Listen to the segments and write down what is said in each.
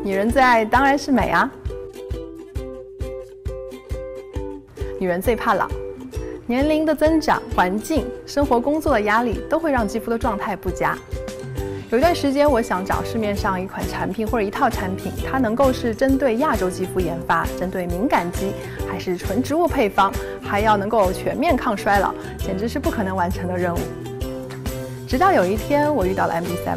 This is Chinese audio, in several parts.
女人最爱当然是美啊。女人最怕老，年龄的增长、环境、生活工作的压力都会让肌肤的状态不佳。有一段时间，我想找市面上一款产品或者一套产品，它能够是针对亚洲肌肤研发，针对敏感肌，还是纯植物配方，还要能够全面抗衰老，简直是不可能完成的任务。直到有一天，我遇到了 MD7。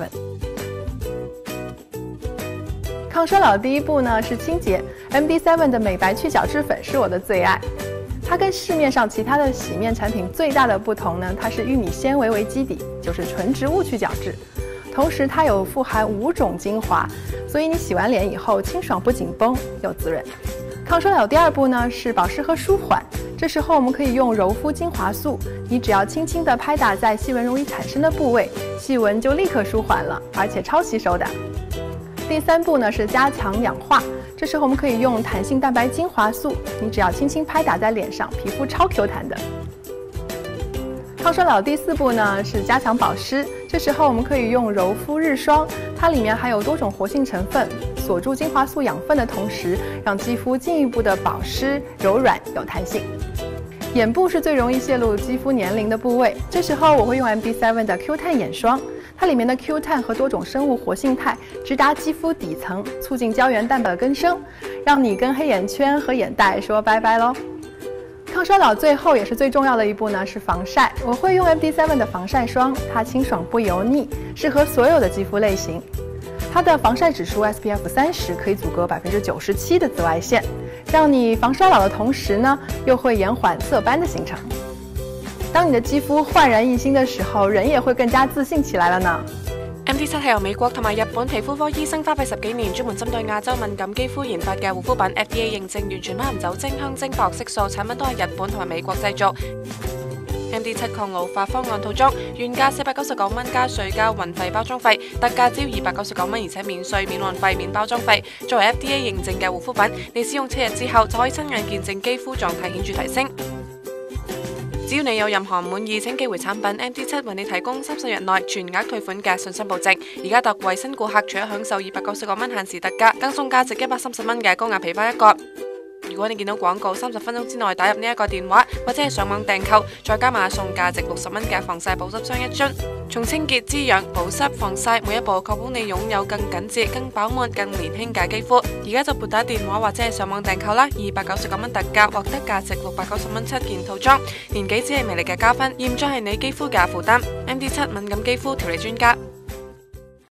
抗衰老的第一步呢是清洁 ，MD7 的美白去角质粉是我的最爱。它跟市面上其他的洗面产品最大的不同呢，它是玉米纤维为基底，就是纯植物去角质。同时，它有富含5种精华，所以你洗完脸以后清爽不紧绷又滋润。抗衰老第二步呢是保湿和舒缓，这时候我们可以用柔肤精华素，你只要轻轻地拍打在细纹容易产生的部位，细纹就立刻舒缓了，而且超吸收的。第三步呢是加强氧化，这时候我们可以用弹性蛋白精华素，你只要轻轻拍打在脸上，皮肤超 Q 弹的。抗衰老第4步呢是加强保湿，这时候我们可以用柔肤日霜，它里面含有多种活性成分，锁住精华素养分的同时，让肌肤进一步的保湿、柔软有弹性。眼部是最容易泄露肌肤年龄的部位，这时候我会用 MD7 的 Q 碳眼霜，它里面的 Q 碳和多种生物活性肽直达肌肤底层，促进胶原蛋白的更生，让你跟黑眼圈和眼袋说拜拜喽。抗衰老最后也是最重要的一步呢是防晒，我会用 MD7 的防晒霜，它清爽不油腻，适合所有的肌肤类型。它的防晒指数 SPF30 可以阻隔97%的紫外线，让你防衰老的同時呢，又會延緩色斑的形成。當你的肌膚煥然一新的時候，人也會更加自信起來了呢。 MD7 係由美國同埋日本皮膚科醫生花費10幾年，專門針對亞洲敏感肌膚研發嘅護膚品 FDA 認證，完全不含酒精、香精、化學色素，產品都係日本同埋美國製造。MD7 抗老化方案套裝原價499蚊加稅加運費包裝費，特價只要299蚊，而且免稅、免運費、免包裝費。作為 FDA 認證嘅護膚品，你使用7日之後就可以親眼見證肌膚狀態顯著提升。只要你有任何唔滿意，請寄回產品。MD7 為你提供30日內全額退款嘅信心保證。而家特惠新顧客除咗享受299蚊限時特價，更送價值130蚊嘅高壓皮包一個。如果你見到廣告30分鐘之內打入呢一個電話，或者係上網訂購，再加碼送價值60蚊嘅防曬保濕霜1樽，從清潔、滋養、保濕、防曬每一步，確保你擁有更緊緻、更飽滿、更年輕嘅肌膚。而家就撥打電話或者係上網訂購啦，299蚊特價，獲得價值690蚊7件套裝。年紀只係魅力嘅加分，驗再係你肌膚嘅負擔。MD7 敏感肌膚調理專家。